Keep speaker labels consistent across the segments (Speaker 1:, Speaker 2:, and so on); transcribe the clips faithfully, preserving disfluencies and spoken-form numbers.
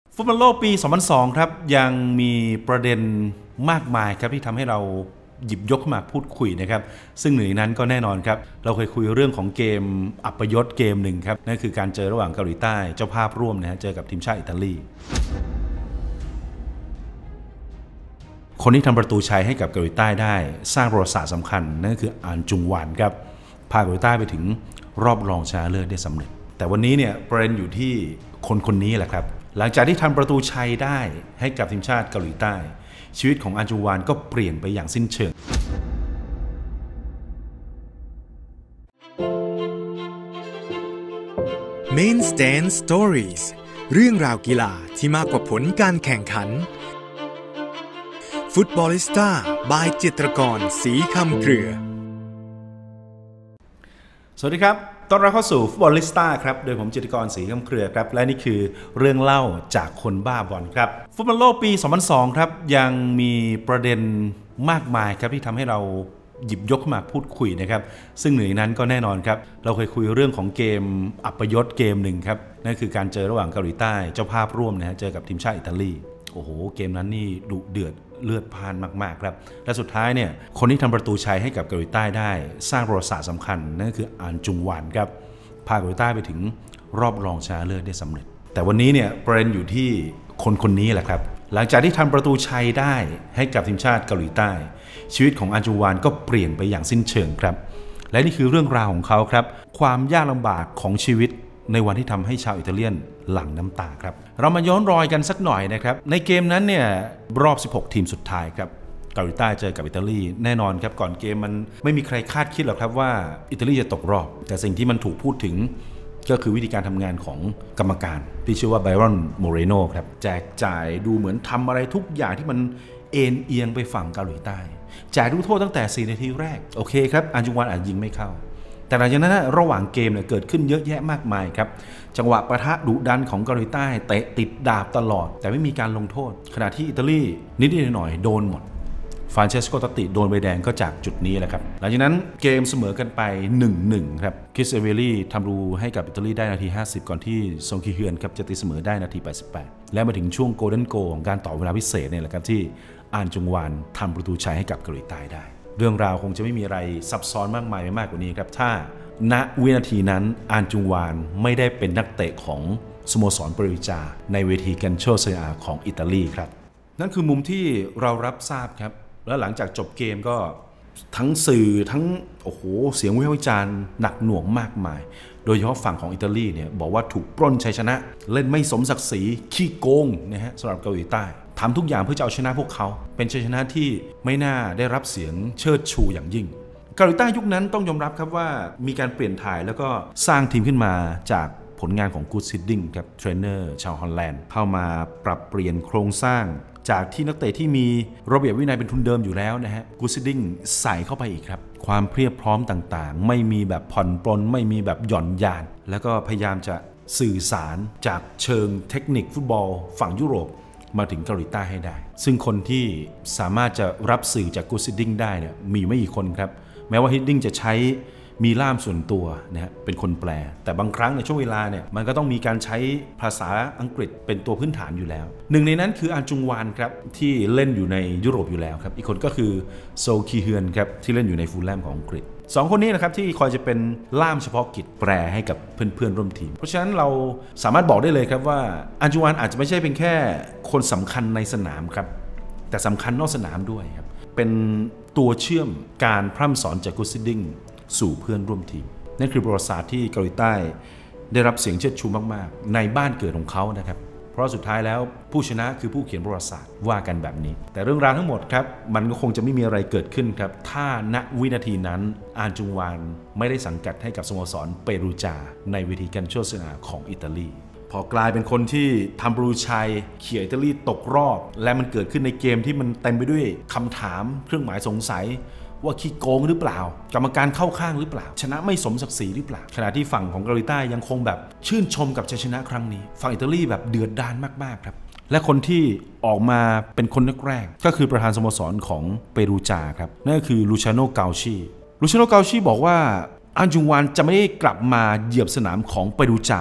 Speaker 1: ฟุตบอลโลกปี สองพันสอง ครับยังมีประเด็นมากมายครับที่ทำให้เราหยิบยกขึ้นมาพูดคุยนะครับซึ่งหนึ่งในนั้นก็แน่นอนครับเราเคยคุยเรื่องของเกมอัปยศเกมหนึ่งครับนั่นคือการเจอระหว่างเกาหลีใต้เจ้าภาพร่วมนะฮะเจอกับทีมชาติอิตาลีคนที่ทำประตูชัยให้กับเกาหลีใต้ได้สร้างประวัติศาสตร์สำคัญนั่นคืออันจุงหวานครับพาเกาหลีใต้ไปถึงรอบรองชนะเลิศได้สำเร็จแต่วันนี้เนี่ยประเด็นอยู่ที่คนคนนี้แหละครับหลังจากที่ทำประตูชัยได้ให้กับทีมชาติเกาหลีใต้ชีวิตของอันจุงหวานก็เปลี่ยนไปอย่างสิ้นเชิง
Speaker 2: Main Stand Stories เรื่องราวกีฬาที่มากกว่าผลการแข่งขันฟุตบอลิสต้า by จิตรกรศรีคำเครือ
Speaker 1: สวัสดีครับต้อนรับเข้าสู่ฟุตบอลิสต้าครับโดยผมจิตรกรศรีคำเครือครับและนี่คือเรื่องเล่าจากคนบ้าบอลครับฟุตบอลโลกปี สองพันสอง ครับยังมีประเด็นมากมายครับที่ทำให้เราหยิบยกขึ้นมาพูดคุยนะครับซึ่งหนึ่งในนั้นก็แน่นอนครับเราเคยคุยเรื่องของเกมอัปยศเกมหนึ่งครับนั่นคือการเจอระหว่างเกาหลีใต้เจ้าภาพร่วมนะฮะเจอกับทีมชาติอิตาลีโอ้โหเกมนั้นนี่ดุเดือดเลือดพล่านมากๆครับและสุดท้ายเนี่ยคนที่ทำประตูชัยให้กับเกาหลีใต้ได้สร้างประวัติศาสตร์สำคัญนั่นคืออันจุงหวานครับพาเกาหลีใต้ไปถึงรอบรองชนะเลิศได้สำเร็จแต่วันนี้เนี่ยประเด็นอยู่ที่คนคนนี้แหละครับหลังจากที่ทำประตูชัยได้ให้กับทีมชาติเกาหลีใต้ชีวิตของอันจุงหวานก็เปลี่ยนไปอย่างสิ้นเชิงครับและนี่คือเรื่องราวของเขาครับความยากลำบากของชีวิตในวันที่ทำให้ชาวอิตาเลียนหลั่งน้ำตาครับเรามาย้อนรอยกันสักหน่อยนะครับในเกมนั้นเนี่ยรอบสิบหกทีมสุดท้ายครับเกาหลีใต้เจอกับอิตาลีแน่นอนครับก่อนเกมมันไม่มีใครคาดคิดหรอกครับว่าอิตาลีจะตกรอบแต่สิ่งที่มันถูกพูดถึงก็คือวิธีการทำงานของกรรมการที่ชื่อว่าไบรอนโมเรโนครับแจกจ่ายดูเหมือนทำอะไรทุกอย่างที่มันเอ็นเอียงไปฝั่งเกาหลีใต้จ่ายลูกโทษตั้งแต่สี่นาทีแรกโอเคครับอันจุงหวานอาจยิงไม่เข้าแต่หลังจากนั้นระหว่างเกมเนี่ยเกิดขึ้นเยอะแยะมากมายครับจังหวะปะทะดุดันของเกาหลีใต้เตะติดดาบตลอดแต่ไม่มีการลงโทษขณะที่อิตาลีนิดๆหน่อยๆโดนหมดฟรานเชสโก ตอตติโดนใบแดงก็จากจุดนี้แหละครับหลังจากนั้นเกมเสมอกันไป หนึ่งหนึ่ง ครับคริสเอเวลี่ทำรูให้กับอิตาลีได้นาทีห้าสิบก่อนที่ซงคิเฮือนครับจะตีเสมอได้นาทีแปดสิบแปดและมาถึงช่วงโกลเด้นโกลของการต่อเวลาพิเศษเนี่ยแหละครับที่อันจุงหวานทำประตูชัยให้กับเกาหลีใต้ได้เรื่องราวคงจะไม่มีอะไรซับซ้อนมากมายไปมากกว่านี้ครับถ้าณวินาทีนั้นอันจุงหวานไม่ได้เป็นนักเตะของสโมสรปาริจาในเวทีกันโชเซียของอิตาลีครับนั่นคือมุมที่เรารับทราบครับแล้วหลังจากจบเกมก็ทั้งสื่อทั้งโอ้โหเสียงวิพากษ์วิจารณ์หนักหน่วงมากมายโดยเฉพาะฝั่งของอิตาลีเนี่ยบอกว่าถูกปล้นชัยชนะเล่นไม่สมศักดิ์ศรีขี้โกงนะฮะสำหรับเกาหลีใต้ทำทุกอย่างเพื่อจะเอาชนะพวกเขาเป็นชัยชนะที่ไม่น่าได้รับเสียงเชิดชูอย่างยิ่งเกาหลีใต้ยุคนั้นต้องยอมรับครับว่ามีการเปลี่ยนถ่ายแล้วก็สร้างทีมขึ้นมาจากผลงานของกูดซิดดิ้งครับเทรนเนอร์ชาวฮอลแลนด์เข้ามาปรับเปลี่ยนโครงสร้างจากที่นักเตะที่มีระเบียบวินัยเป็นทุนเดิมอยู่แล้วนะฮะกูดซิดดิ้งใส่เข้าไปอีกครับความเพียบพร้อมต่างๆไม่มีแบบผ่อนปลนไม่มีแบบหย่อนยานแล้วก็พยายามจะสื่อสารจากเชิงเทคนิคฟุตบอลฝั่งยุโรปมาถึงเกาหลีใต้ให้ได้ซึ่งคนที่สามารถจะรับสื่อจากกูดซิดดิ้งได้เนี่ยมีไม่กี่คนครับแม้ว่าฮิดดิ้งจะใช้มีล่ามส่วนตัวนะฮะเป็นคนแปลแต่บางครั้งในช่วงเวลาเนี่ยมันก็ต้องมีการใช้ภาษาอังกฤษเป็นตัวพื้นฐานอยู่แล้วหนึ่งในนั้นคืออันจุงหวานครับที่เล่นอยู่ในยุโรปอยู่แล้วครับอีกคนก็คือโซคีเฮือนครับที่เล่นอยู่ในฟูลแลมของอังกฤษสองคนนี้นะครับที่คอยจะเป็นล่ามเฉพาะกิจแปลให้กับเพื่อนๆร่วมทีมเพราะฉะนั้นเราสามารถบอกได้เลยครับว่าอันจุงหวานอาจจะไม่ใช่เป็นแค่คนสำคัญในสนามครับแต่สำคัญนอกสนามด้วยครับเป็นตัวเชื่อมการพร่ำสอนจากกูดซิดดิ้งสู่เพื่อนร่วมทีมนั่นคือประวัติศาสตร์ที่เกาหลีใต้ได้รับเสียงเชิดชูมากๆในบ้านเกิดของเขานะครับเพราะสุดท้ายแล้วผู้ชนะคือผู้เขียนประวัติศาสตร์ว่ากันแบบนี้แต่เรื่องราวทั้งหมดครับมันก็คงจะไม่มีอะไรเกิดขึ้นครับถ้าณวินาทีนั้นอันจุงหวานไม่ได้สังกัดให้กับสโมสรเปรูจาในเวทีกันโชเซียของอิตาลีพอกลายเป็นคนที่ทำประตูชัยเขี่ยอิตาลีตกรอบและมันเกิดขึ้นในเกมที่มันเต็มไปด้วยคำถามเครื่องหมายสงสัยว่าขี้โกงหรือเปล่ากรรมการเข้าข้างหรือเปล่าชนะไม่สมศักดิ์ศรีหรือเปล่าขณะที่ฝั่งของเกาหลีใต้ยังคงแบบชื่นชมกับชัยชนะครั้งนี้ฝั่งอิตาลีแบบเดือดดาลมากๆครับและคนที่ออกมาเป็นคนแรกๆก็คือประธานสโมสรของเปรูจาครับนั่นก็คือลูชาโน เกาชีลูชาโน เกาชีบอกว่าอันจุงหวานจะไม่ได้กลับมาเหยียบสนามของเปรูจา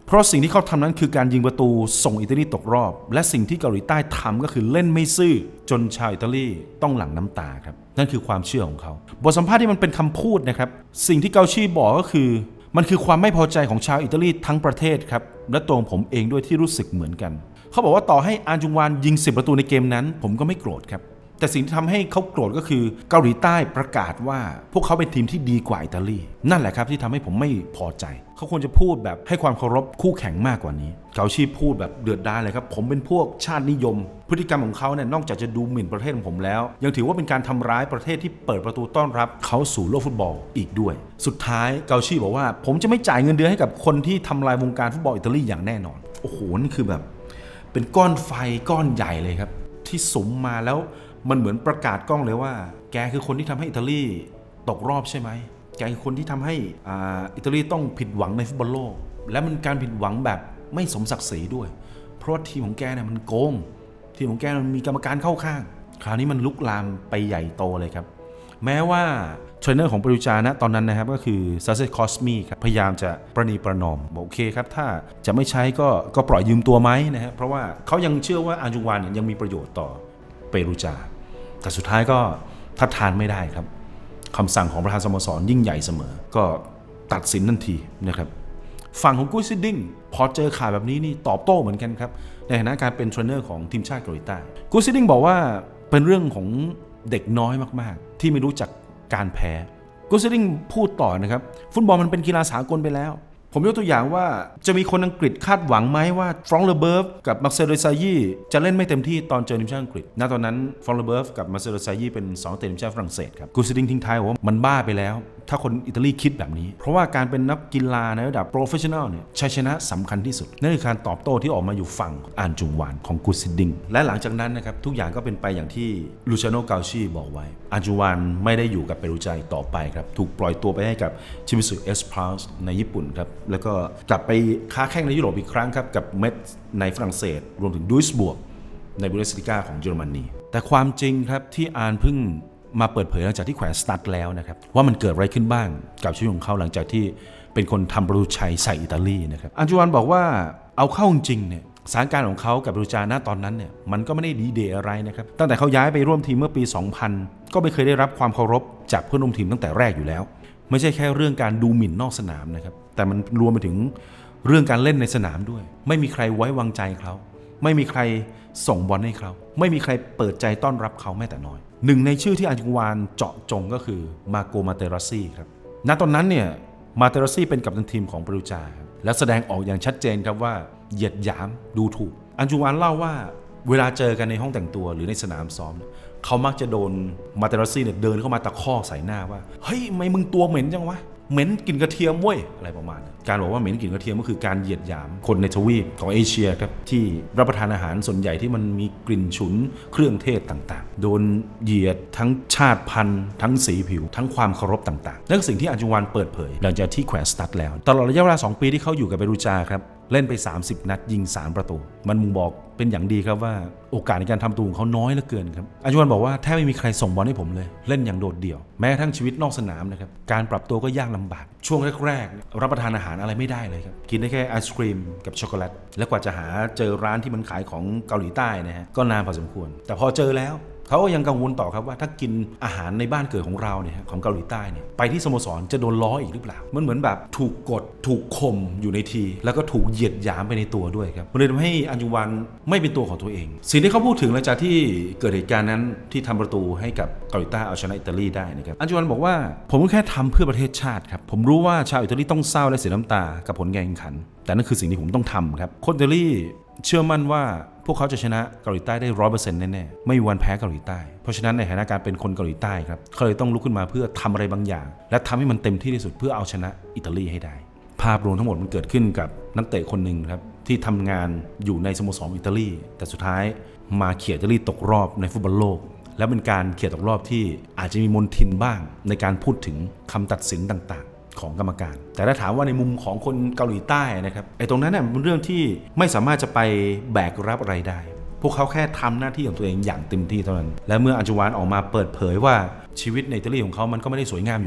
Speaker 1: เพราะสิ่งที่เขาทำนั้นคือการยิงประตูส่งอิตาลีตกรอบและสิ่งที่เกาหลีใต้ทำก็คือเล่นไม่ซื่อจนชาวอิตาลีต้องหลั่งน้ำตาครับนั่นคือความเชื่อของเขาบทสัมภาษณ์ที่มันเป็นคำพูดนะครับสิ่งที่เกาชีบอกก็คือมันคือความไม่พอใจของชาวอิตาลีทั้งประเทศครับและตัวผมเองด้วยที่รู้สึกเหมือนกันเขาบอกว่าต่อให้อันจุงวานยิงสิบประตูในเกมนั้นผมก็ไม่โกรธครับแต่สิ่งที่ทำให้เขาโกรธก็คือเกาหลีใต้ประกาศว่าพวกเขาเป็นทีมที่ดีกว่าอิตาลีนั่นแหละครับที่ทำให้ผมไม่พอใจเขาควรจะพูดแบบให้ความเคารพคู่แข่งมากกว่านี้เกาชีพูดแบบเดือดดาลเลยครับผมเป็นพวกชาตินิยมพฤติกรรมของเขาเนี่ยนอกจากจะดูหมิ่นประเทศของผมแล้วยังถือว่าเป็นการทำร้ายประเทศที่เปิดประตูต้อนรับเขาสู่โลกฟุตบอลอีกด้วยสุดท้ายเกาชีบอกว่าผมจะไม่จ่ายเงินเดือนให้กับคนที่ทำลายวงการฟุตบอลอิตาลีอย่างแน่นอนโอ้โหนี่คือแบบเป็นก้อนไฟก้อนใหญ่เลยครับที่สุมมาแล้วมันเหมือนประกาศกล้องเลยว่าแกคือคนที่ทำให้อิตาลีตกรอบใช่ไหมแกคือคนที่ทำให้อ่าอิตาลีต้องผิดหวังในฟุตบอลโลกและมันการผิดหวังแบบไม่สมศักดิ์ศรีด้วยเพราะทีมของแกเนี่ยมันโกงทีมของแกมันมีกรรมการเข้าข้างคราวนี้มันลุกลามไปใหญ่โตเลยครับแม้ว่าเทรนเนอร์ของเปรูจานะตอนนั้นนะครับก็คือซาเซคอสมีครับพยายามจะประนีประนอมบอกโอเคครับถ้าจะไม่ใช้ก็ก็ปล่อยยืมตัวไหมนะฮะเพราะว่าเขายังเชื่อว่าอันจุงวานเนี่ยยังมีประโยชน์ต่อเปรูจาแต่สุดท้ายก็ทัดทานไม่ได้ครับคำสั่งของประธานสโมสรยิ่งใหญ่เสมอก็ตัดสินทันทีนะครับฝั่งของกุยซิดดิ้งพอเจอข่าวแบบนี้นี่ตอบโต้เหมือนกันครับในฐานะการเป็นเทรนเนอร์ของทีมชาติเกาหลีใต้กุยซิดดิ้งบอกว่าเป็นเรื่องของเด็กน้อยมากๆที่ไม่รู้จักการแพ้กุยซิดดิ้งพูดต่อนะครับฟุตบอลมันเป็นกีฬาสากลไปแล้วผมยกตัวอย่างว่าจะมีคนอังกฤษคาดหวังไหมว่าฟรองก์ เลเบิร์ฟกับมาร์เซล เดซายี่จะเล่นไม่เต็มที่ตอนเจอทีมชาติอังกฤษณตอนนั้นฟรองก์ เลเบิร์ฟกับมาร์เซล เดซายี่เป็นสองทีมชาติฝรั่งเศสครับกูซิดดิ้งทิ้งท้ายว่ามันบ้าไปแล้วถ้าคนอิตาลีคิดแบบนี้เพราะว่าการเป็นนักกีฬาในระดับโปรเฟชชั่นอลเนี่ยชัยชนะสำคัญที่สุดนั่นคือการตอบโต้ที่ออกมาอยู่ฝั่งอันจุงวานของกูซิดดิ้งและหลังจากนั้นนะครับทุกอย่างก็เป็นไปอย่างที่ลูชาโน เกาชีบอกไว้อันจุงวานไม่ได้อยู่กับเปรูจาต่อไปครับถูกปล่อยตัวไปให้กับชิมิสึเอสพาสในญี่ปุ่นครับแล้วก็กลับไปค้าแข่งในยุโรปอีกครั้งครับกับเมทในฝรั่งเศสรวมถึงดุยสบวร์กในบุนเดสลิก้าของเยอรมนีแต่ความจริงครับที่อานเพิ่งมาเปิดเผยหลังจากที่แขวนสตั๊ดแล้วนะครับว่ามันเกิดอะไรขึ้นบ้างกับชีวิตของเขาหลังจากที่เป็นคนทำประตูชัยใส่อิตาลีนะครับอันจุวานบอกว่าเอาเข้าจริงเนี่ยสถานการณ์ของเขากับเปรูจาณตอนนั้นเนี่ยมันก็ไม่ได้ดีเดย์อะไรนะครับตั้งแต่เขาย้ายไปร่วมทีมเมื่อปีสองพันก็ไม่เคยได้รับความเคารพจากเพื่อนร่วมทีมตั้งแต่แรกอยู่แล้วไม่ใช่แค่เรื่องการดูหมิ่นนอกสนามนะครับแต่มันรวมไปถึงเรื่องการเล่นในสนามด้วยไม่มีใครไว้วางใจเขาไม่มีใครส่งบอลให้เขาไม่มีใครเปิดใจต้อนรับเขาแม้แต่น้อยหนึ่งในชื่อที่อันจุงวานเจาะจงก็คือมาโกมาเตราซี่ครับณตอนนั้นเนี่ยมาเตราซี่เป็นกัปตันทีมของเปรูจาและแสดงออกอย่างชัดเจนครับว่าเหยียดหยามดูถูกอันจุงวานเล่าว่าเวลาเจอกันในห้องแต่งตัวหรือในสนามซ้อมเขามักจะโดนมาเตราซี่เนี่ยเดินเข้ามาตะคอกใส่หน้าว่าเฮ้ยทำไมมึงตัวเหม็นจังวะเหม็นกลิ่นกระเทียมเว้ยอะไรประมาณนั้นการบอกว่าเหม็นกลิ่นกระเทียมก็คือการเหยียดหยามคนในทวีปของเอเชียครับที่รับประทานอาหารส่วนใหญ่ที่มันมีกลิ่นฉุนเครื่องเทศต่างๆโดนเหยียดทั้งชาติพันธุ์ทั้งสีผิวทั้งความเคารพต่างๆนั่นคือสิ่งที่อันจุงวานเปิดเผยหลังจากที่แขวนสตั๊ดแล้วตลอดระยะเวลาสองปีที่เขาอยู่กับเปรูจาครับเล่นไปสามสิบนัดยิงสามประตูมันมุงบอกเป็นอย่างดีครับว่าโอกาสในการทำประตูของเขาน้อยเหลือเกินครับอันจุงวานบอกว่าแทบไม่มีใครส่งบอลให้ผมเลยเล่นอย่างโดดเดี่ยวแม้กระทั่งชีวิตนอกสนามนะครับการปรับตัวก็ยากลำบากช่วงแรกๆรับประทานอาหารอะไรไม่ได้เลยครับกินได้แค่ไอศครีมกับช็อกโกแลตและกว่าจะหาเจอร้านที่มันขายของเกาหลีใต้นะฮะก็นานพอสมควรแต่พอเจอแล้วเขาก็ยังกังวลต่อครับว่าถ้ากินอาหารในบ้านเกิดของเราเนี่ยของเกาหลีใต้เนี่ยไปที่สโมสรจะโดนล้ออีกหรือเปล่ามันเหมือนแบบถูกกดถูกข่มอยู่ในทีแล้วก็ถูกเหยียดหยามไปในตัวด้วยครับมันเลยทำให้อันจุงวานไม่เป็นตัวของตัวเองสิ่งที่เขาพูดถึงหลังจากที่เกิดเหตุการณ์นั้นที่ทำประตูให้กับเกาหลีใต้เอาชนะอิตาลีได้นะครับอันจุงวานบอกว่าผมก็แค่ทำเพื่อประเทศชาติครับผมรู้ว่าชาวอิตาลีต้องเศร้าและเสียน้ำตากับผลการแข่งขันแต่นั่นคือสิ่งที่ผมต้องทำครับคนอิตาลีเชื่อมั่นว่าพวกเขาจะชนะเกาหลีใต้ได้ร้อยเปอร์เซ็นต์แน่ๆไม่มีวันแพ้เกาหลีใต้เพราะฉะนั้นในฐานะการเป็นคนเกาหลีใต้ครับเขาเลยต้องลุกขึ้นมาเพื่อทำอะไรบางอย่างและทำให้มันเต็มที่ที่สุดเพื่อเอาชนะอิตาลีให้ได้ภาพรวมทั้งหมดมันเกิดขึ้นกับนักเตะคนหนึ่งครับที่ทำงานอยู่ในสโมสรอิตาลีแต่สุดท้ายมาเขี่ยอิตาลีตกรอบในฟุตบอลโลกและเป็นการเขี่ยตกรอบที่อาจจะมีมลทินบ้างในการพูดถึงคำตัดสินต่างๆของกรรมการแต่ถ้าถามว่าในมุมของคนเกาหลีใต้นะครับไอ้ตรงนั้นเนี่ยเป็นเรื่องที่ไม่สามารถจะไปแบกรับอะไรได้พวกเขาแค่ทำหน้าที่ของตัวเองอย่างเต็มที่เท่านั้นและเมื่ออันจุงวานออกมาเปิดเผยว่าชีวิตในอิตาลีของเขามันก็ไม่ได้สวยงามอยู่แล้ว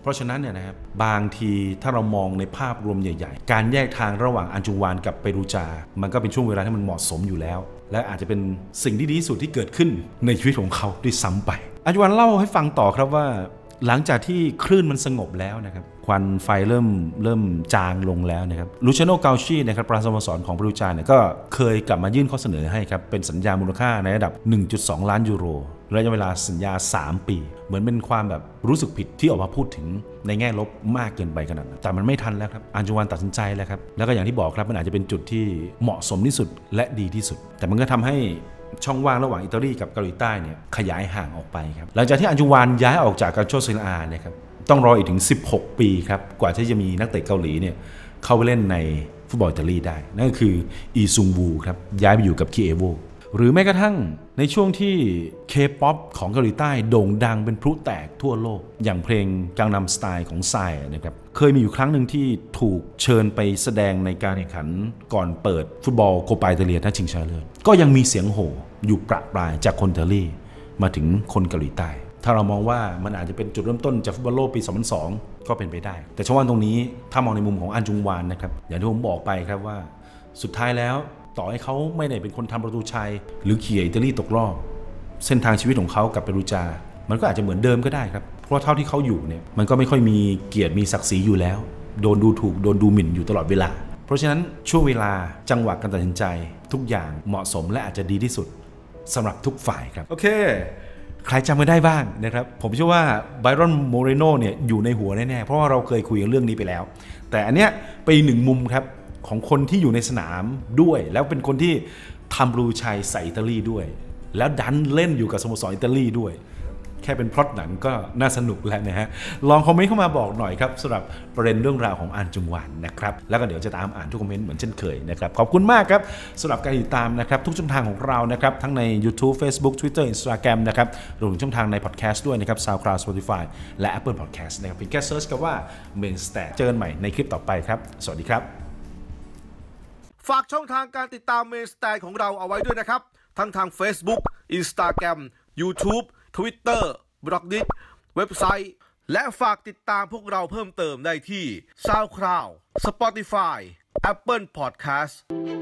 Speaker 1: เพราะฉะนั้นเนี่ยนะครับบางทีถ้าเรามองในภาพรวมใหญ่ๆการแยกทางระหว่างอันจุงวานกับเปรูจามันก็เป็นช่วงเวลาที่มันเหมาะสมอยู่แล้วและอาจจะเป็นสิ่งที่ดีที่สุดที่เกิดขึ้นในชีวิตของเขาด้วยซ้ำไปอันจุงวานเล่าให้ฟังต่อครับว่าหลังจากที่คลื่นมันสงบแล้วนะครับควันไฟเริ่มเริ่มจางลงแล้วนะครับลูเชโนเกาชีนะครับประธานสโมสรของเปรูจาเนี่ยก็เคยกลับมายื่นข้อเสนอให้ครับเป็นสัญญามูลค่าในระดับ หนึ่งจุดสอง ล้านยูโรระยะเวลาสัญญาสามปีเหมือนเป็นความแบบรู้สึกผิดที่ออกมาพูดถึงในแง่ลบมากเกินไปขนาดนั้นแต่มันไม่ทันแล้วครับอันจุงวานตัดสินใจแล้วครับแล้วก็อย่างที่บอกครับมันอาจจะเป็นจุดที่เหมาะสมที่สุดและดีที่สุดแต่มันก็ทำให้ช่องว่างระหว่างอิตาลีกับเกาหลีใต้เนี่ยขยายห่างออกไปครับหลังจากที่อันจุงวานย้ายออกจากกาโชซิลอาเนี่ยครับต้องรออีกถึงสิบหกปีครับกว่าที่จะมีนักเตะเกาหลีเนี่ยเข้าไปเล่นในฟุตบอลอิตาลีได้นั่นก็คืออีซุงวูครับย้ายไปอยู่กับคีเอโวหรือแม้กระทั่งในช่วงที่เคป๊อปของเกาหลีใต้โด่งดังเป็นพลุแตกทั่วโลกอย่างเพลงกังนัมสไตล์ของไซนะครับเคยมีอยู่ครั้งหนึ่งที่ถูกเชิญไปแสดงในการแข่งขันก่อนเปิดฟุตบอลโคปาอิตาเลียนัดชิงชนะเลิศก็ยังมีเสียงโห่อยู่ประปรายจากคนอิตาลีมาถึงคนเกาหลีใต้ถ้าเรามองว่ามันอาจจะเป็นจุดเริ่มต้นจากฟุตบอลโลกปีสองพันสองก็เป็นไปได้แต่ช่วงตรงนี้ถ้ามองในมุมของอันจุงวานนะครับอย่างที่ผมบอกไปครับว่าสุดท้ายแล้วต่อให้เขาไม่ได้เป็นคนทำประตูชัยหรือเขี่ยอิตาลีตกรอบเส้นทางชีวิตของเขากับเปรูจามันก็อาจจะเหมือนเดิมก็ได้ครับเพราะเท่าที่เขาอยู่เนี่ยมันก็ไม่ค่อยมีเกียรติมีศักดิ์ศรีอยู่แล้วโดนดูถูกโดนดูหมิ่นอยู่ตลอดเวลาเพราะฉะนั้นช่วงเวลาจังหวะการตัดสินใจทุกอย่างเหมาะสมและอาจจะดีที่สุดสำหรับทุกฝ่ายครับโอเคใครจำไม่ได้บ้างนะครับผมเชื่อว่าไบรอนโมเรโนเนี่ยอยู่ในหัวแน่ๆเพราะว่าเราเคยคุยเรื่องนี้ไปแล้วแต่อันเนี้ยเป็นหนึ่งมุมครับของคนที่อยู่ในสนามด้วยแล้วเป็นคนที่ทำรูชัยใส่อิตาลีด้วยแล้วดันเล่นอยู่กับสโมสรอิตาลีด้วยแค่เป็นพล็อตหนังก็น่าสนุกแล้วนะฮะลองคอมเมนต์เข้ามาบอกหน่อยครับสำหรับประเด็นเรื่องราวของอันจุงวานนะครับแล้วก็เดี๋ยวจะตามอ่านทุกคอมเมนต์เหมือนเช่นเคยนะครับขอบคุณมากครับสำหรับการติดตามนะครับทุกช่องทางของเรานะครับทั้งใน YouTube Facebook Twitter Instagram นะครับรวมถึงช่องทางใน Podcast ด้วยนะครับ SoundCloud Spotify และ Apple Podcast นะครับเพียงแค่เซิร์ชคำว่า Main Stat เจอกันใหม่ในคลิปต่อไปครับสวัสดีครับ
Speaker 3: ฝากช่องทางการติดตามเมนสแตนของเราเอาไว้ด้วยนะครับทั้งทาง Facebook Instagram YouTube Twitter บล็อกดิสเว็บไซต์และฝากติดตามพวกเราเพิ่มเติมได้ที่ SoundCloud Spotify Apple Podcast